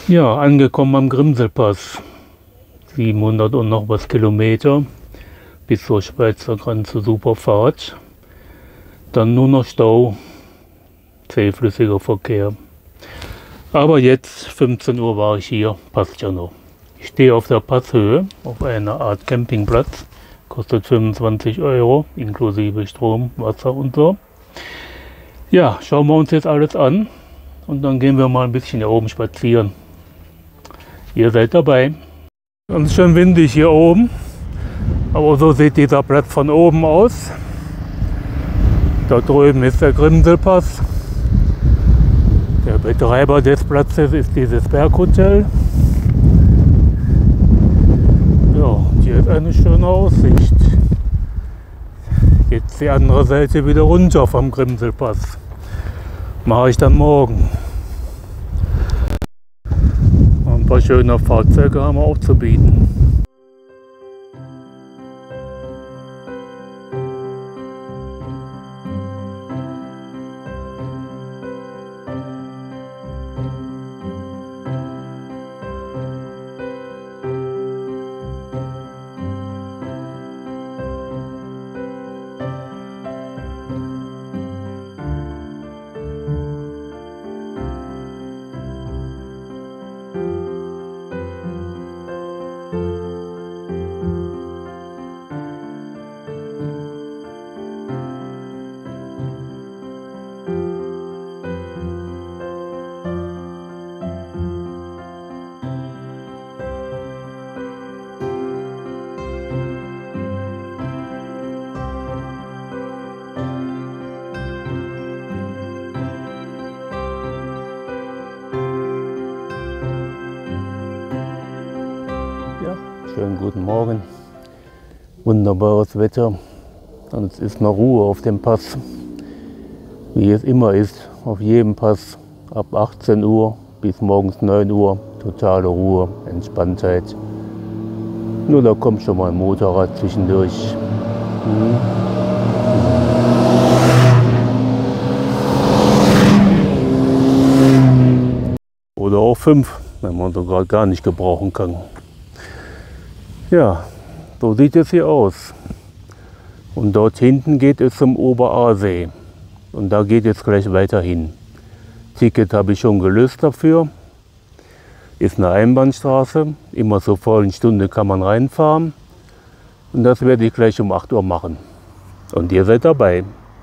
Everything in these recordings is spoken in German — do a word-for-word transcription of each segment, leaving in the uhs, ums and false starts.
Ja, angekommen am Grimselpass. siebenhundert und noch was Kilometer bis zur Schweizer Grenze, super Fahrt. Dann nur noch Stau, zähflüssiger Verkehr. Aber jetzt, fünfzehn Uhr war ich hier, passt ja noch. Ich stehe auf der Passhöhe, auf einer Art Campingplatz. Kostet fünfundzwanzig Euro, inklusive Strom, Wasser und so. Ja, schauen wir uns jetzt alles an und dann gehen wir mal ein bisschen hier oben spazieren. Ihr seid dabei. Ganz schön windig hier oben, aber so sieht dieser Platz von oben aus. Da drüben ist der Grimselpass. Der Betreiber des Platzes ist dieses Berghotel. Ja, hier ist eine schöne Aussicht. Jetzt die andere Seite wieder runter vom Grimselpass. Mache ich dann morgen. Ein paar schöne Fahrzeuge haben wir auch zu bieten. Schönen guten Morgen, wunderbares Wetter und es ist noch Ruhe auf dem Pass, wie es immer ist, auf jedem Pass ab achtzehn Uhr bis morgens neun Uhr, totale Ruhe, Entspanntheit. Nur da kommt schon mal ein Motorrad zwischendurch. Hm. Oder auch fünf, wenn man so gerade gar nicht gebrauchen kann. Ja, so sieht es hier aus. Und dort hinten geht es zum Oberaasee. Und da geht es gleich weiter hin. Ticket habe ich schon gelöst dafür. Ist eine Einbahnstraße. Immer zur vollen Stunde kann man reinfahren. Und das werde ich gleich um acht Uhr machen. Und ihr seid dabei.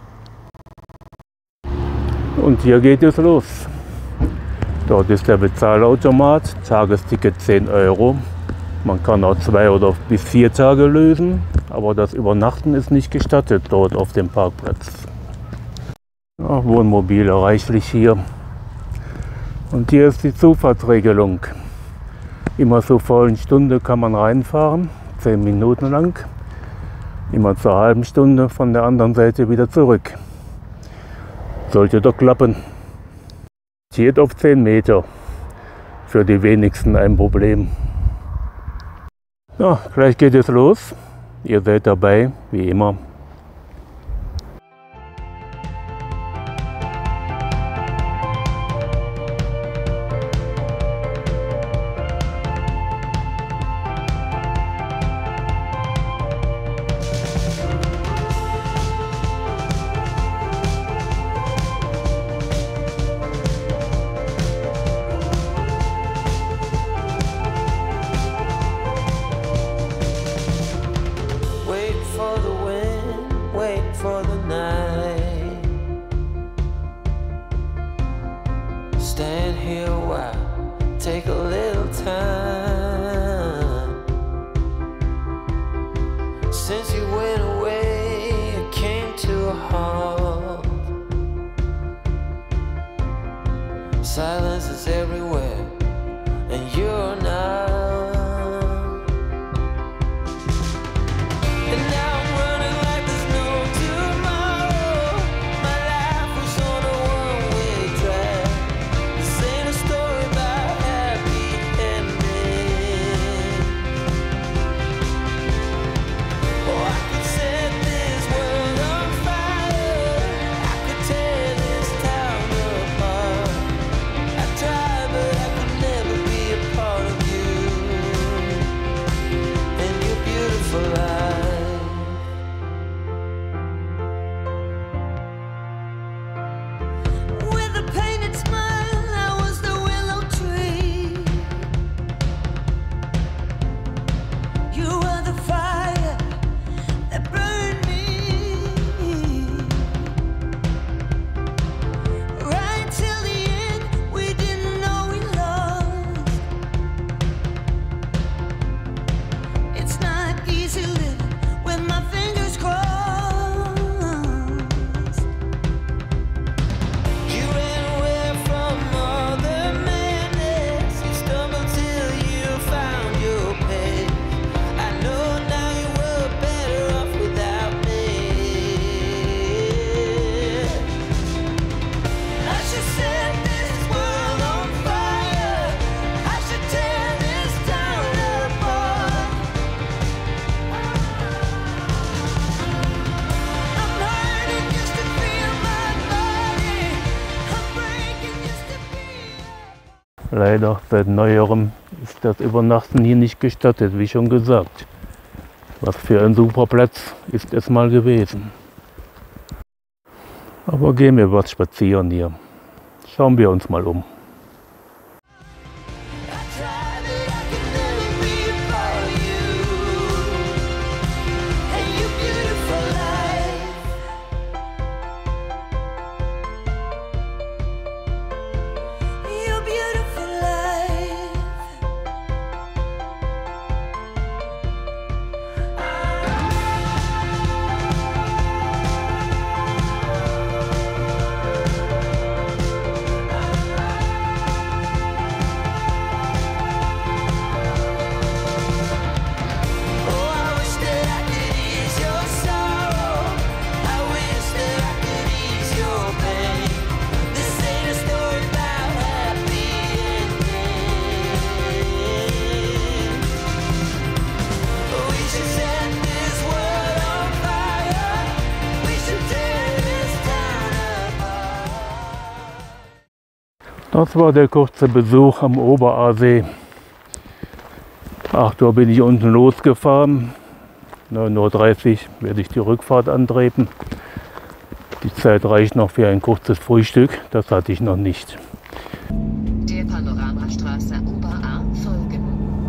Und hier geht es los. Dort ist der Bezahlautomat. Tagesticket zehn Euro. Man kann auch zwei oder bis vier Tage lösen, aber das Übernachten ist nicht gestattet dort auf dem Parkplatz. Ja, Wohnmobile reichlich hier. Und hier ist die Zufahrtsregelung. Immer zur vollen Stunde kann man reinfahren, zehn Minuten lang. Immer zur halben Stunde von der anderen Seite wieder zurück. Sollte doch klappen. Geht auf zehn Meter. Für die wenigsten ein Problem. Ja, gleich geht es los. Ihr seid dabei, wie immer. Stand here a while, take a little time. Since you went away, it came to a halt. Silence is everywhere, and you're not. I Leider seit neuerem ist das Übernachten hier nicht gestattet, wie schon gesagt. Was für ein super Platz ist es mal gewesen. Aber gehen wir was spazieren hier. Schauen wir uns mal um. Das war der kurze Besuch am Oberaasee. acht Uhr bin ich unten losgefahren. neun Uhr dreißig werde ich die Rückfahrt antreten. Die Zeit reicht noch für ein kurzes Frühstück. Das hatte ich noch nicht. Der Panoramastraße Oberaar folgen.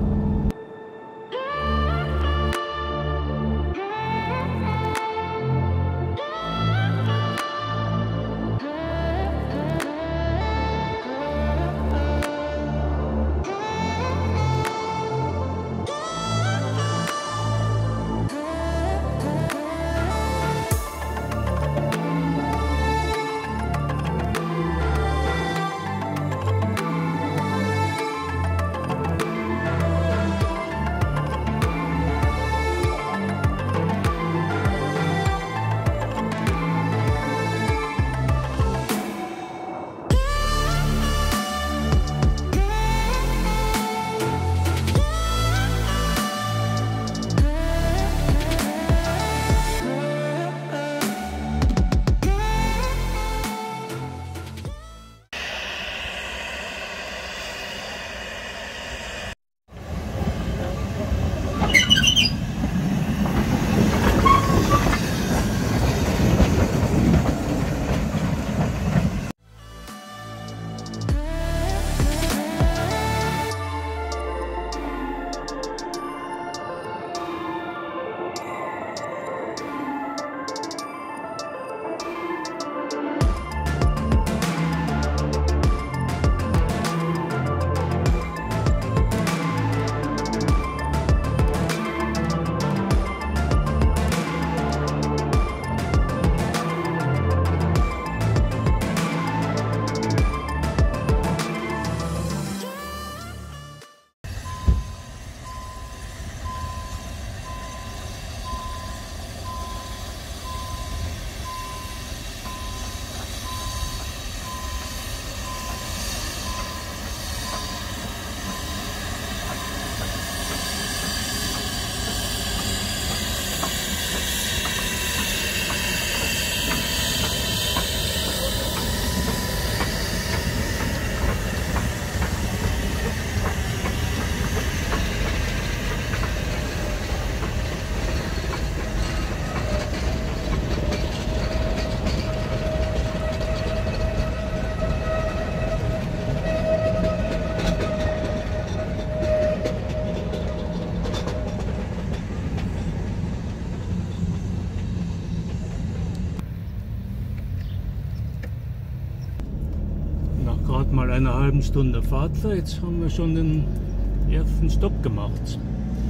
Gerade mal eine halbe Stunde Fahrzeit haben wir schon den ersten Stopp gemacht.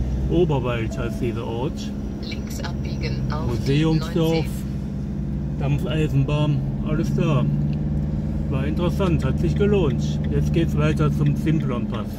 Oberwald heißt dieser Ort. Links abbiegen auf Museumsdorf, Dampfeisenbahn, alles da. War interessant, hat sich gelohnt. Jetzt geht's weiter zum Simplonpass.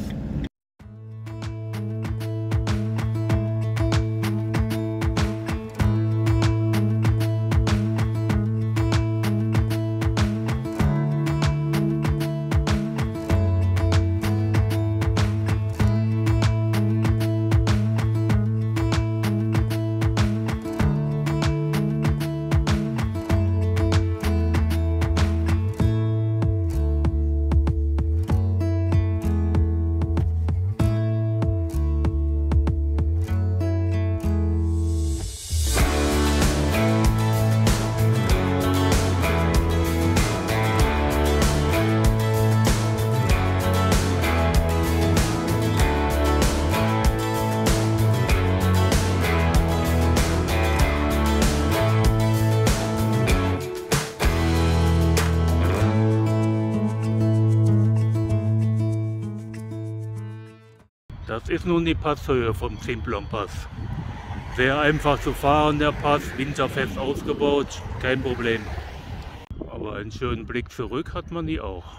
ist nun die Passhöhe vom Simplon-Pass. Sehr einfach zu fahren der Pass, winterfest ausgebaut, kein Problem. Aber einen schönen Blick zurück hat man hier auch.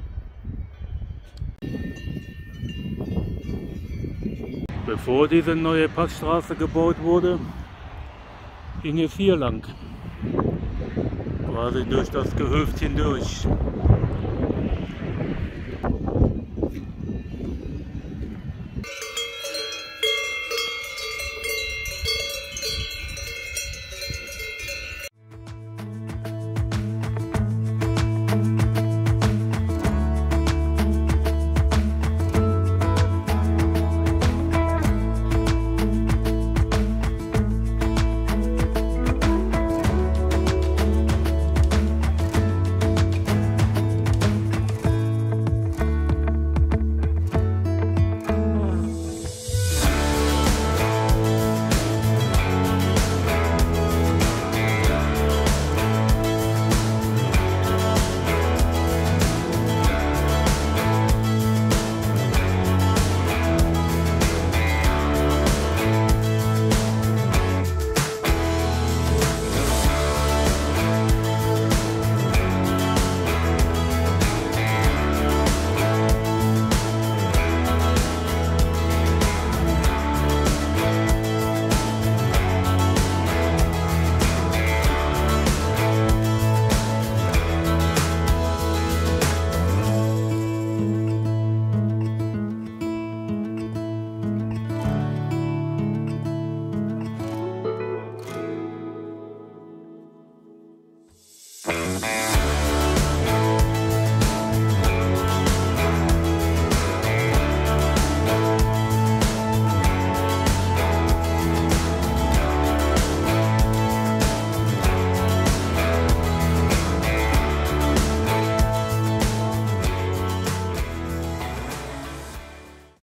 Bevor diese neue Passstraße gebaut wurde, ging es hier lang. Quasi durch das Gehöft hindurch.